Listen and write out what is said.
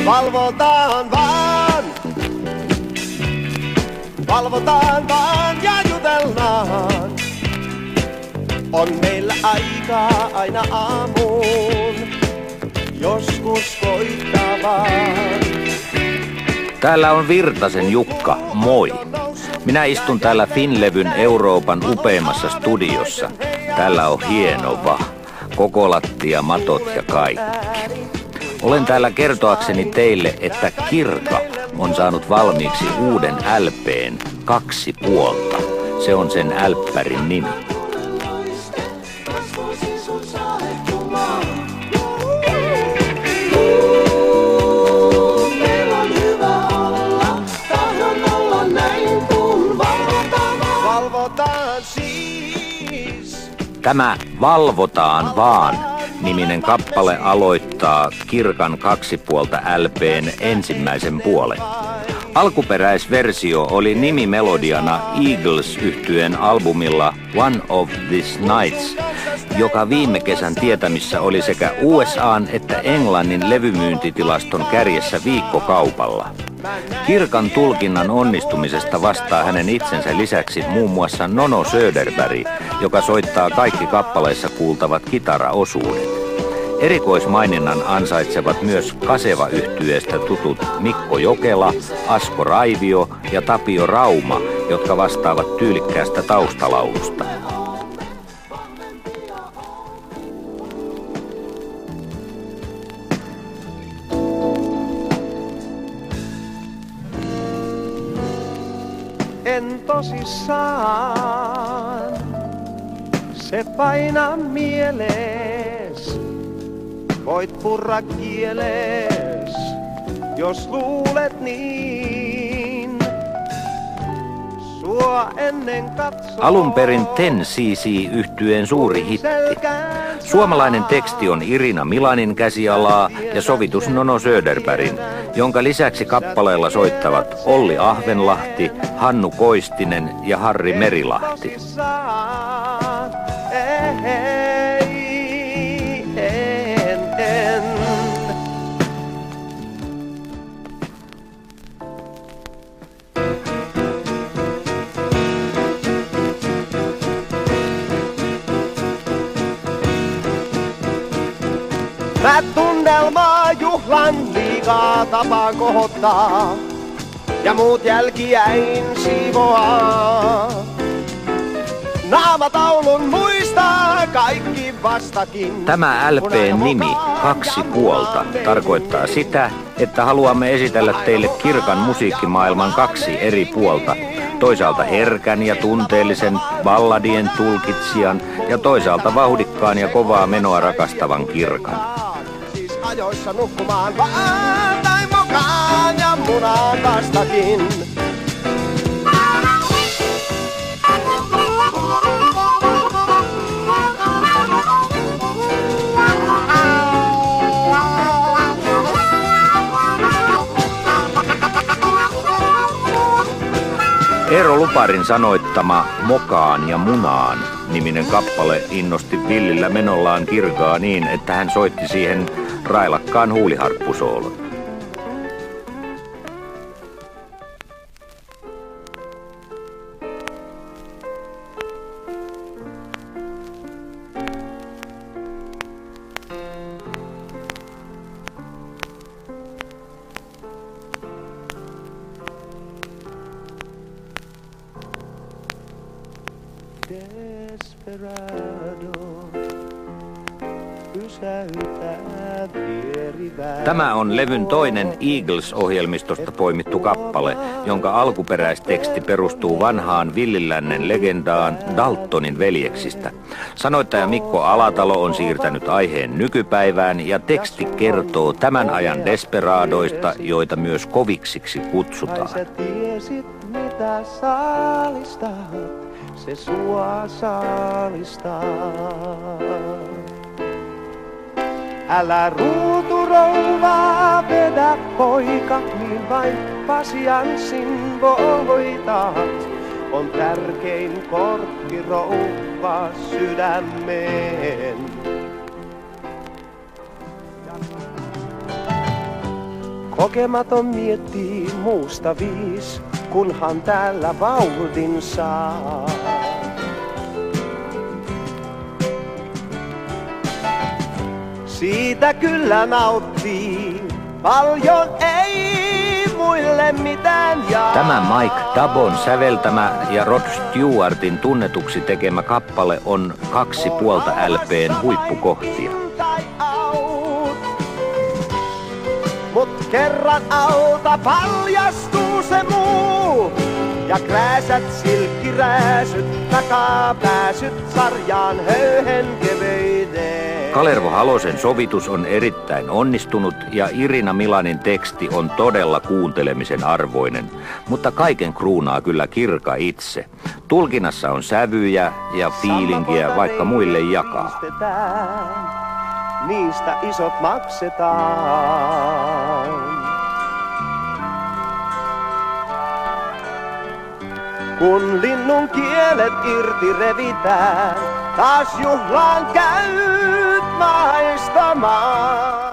Valvotaan vaan ja jutellaan. On meillä aikaa aina aamuun, joskus koittaa vaan. Täällä on Virtasen Jukka, moi. Minä istun täällä Finlevyn Euroopan upeimmassa studiossa. Täällä on hienova, koko lattia, matot ja kaikki. Olen täällä kertoakseni teille, että Kirka on saanut valmiiksi uuden LP:n 2 puolta. Se on sen älppärin nimi. Tämä Valvotaan vaan -niminen kappale aloittaa Kirkan 2 puolta LP:n ensimmäisen puolen. Alkuperäisversio oli nimimelodiana Eagles-yhtyeen albumilla One of These Nights, joka viime kesän tietämissä oli sekä USA:n että Englannin levymyyntitilaston kärjessä viikkokaupalla. Kirkan tulkinnan onnistumisesta vastaa hänen itsensä lisäksi muun muassa Nono Söderberg, joka soittaa kaikki kappaleissa kuultavat kitaraosuudet. Erikoismaininnan ansaitsevat myös Kaseva-yhtyeestä tutut Mikko Jokela, Asko Raivio ja Tapio Rauma, jotka vastaavat tyylikkäästä taustalaulusta. En tosissaan, se painaa mielees. Voit purra kieles, jos luulet niin. Sua ennen katsoo. Alun perin Ten cc-yhtyeen suuri hitti. Suomalainen teksti on Irina Milanin käsialaa ja sovitus Nono Söderbergin, jonka lisäksi kappaleella soittavat Olli Ahvenlahti, Hannu Koistinen ja Harri Merilahti. Mä tunnelmaa juhlan liikaa tapaan kohottaa ja muut jälkiäin siivoaa. Naamataulun muistaa kaikki vastakin. Tämä LP:n nimi, 2 puolta, tarkoittaa sitä, että haluamme esitellä teille Kirkan musiikkimaailman 2 eri puolta. Toisaalta herkän ja tunteellisen balladien tulkitsijan ja toisaalta vauhdikkaan ja kovaa menoa rakastavan Kirkan. Siis ajoissa nukkumaan vaan tai mokaan ja munaan vastakin. Eero Luparin sanoittama Mokaan ja munaan -niminen kappale innosti villillä menollaan Kirkaa niin, että hän soitti siihen railakkaan huuliharppusoolon. Tämä on levyn toinen Eagles-ohjelmistosta poimittu kappale, jonka alkuperäisteksti perustuu vanhaan Villilännen legendaan Daltonin veljeksistä. Sanoittaja Mikko Alatalo on siirtänyt aiheen nykypäivään ja teksti kertoo tämän ajan desperadoista, joita myös koviksiksi kutsutaan. Sä tiesit mitä saalistat, se sua saalistaa. Älä ruuturouvaa vedä poika, niin vain pasianssin voitat. On tärkein kortti rouva sydämeen. Kokematon miettii muusta viis, kunhan täällä vauhdin saa. Siitä kyllä nauttii, paljon ei muille mitään jaa. Tämä Mike Dabon säveltämä ja Rod Stewartin tunnetuksi tekemä kappale on 2,5 LP:n huippukohtia. Mut kerran alta paljastuu se muu. Ja krääsät silkkirääsyt, takaa pääsyt sarjaan höyhenkeveyteen. Kalervo Halosen sovitus on erittäin onnistunut ja Irina Milanin teksti on todella kuuntelemisen arvoinen, mutta kaiken kruunaa kyllä Kirka itse. Tulkinnassa on sävyjä ja fiilinkiä, vaikka muille jakaa. Niistä isot maksetaan. Kun linnun kielet irti revitään, taas juhlaan käyt maistamaan.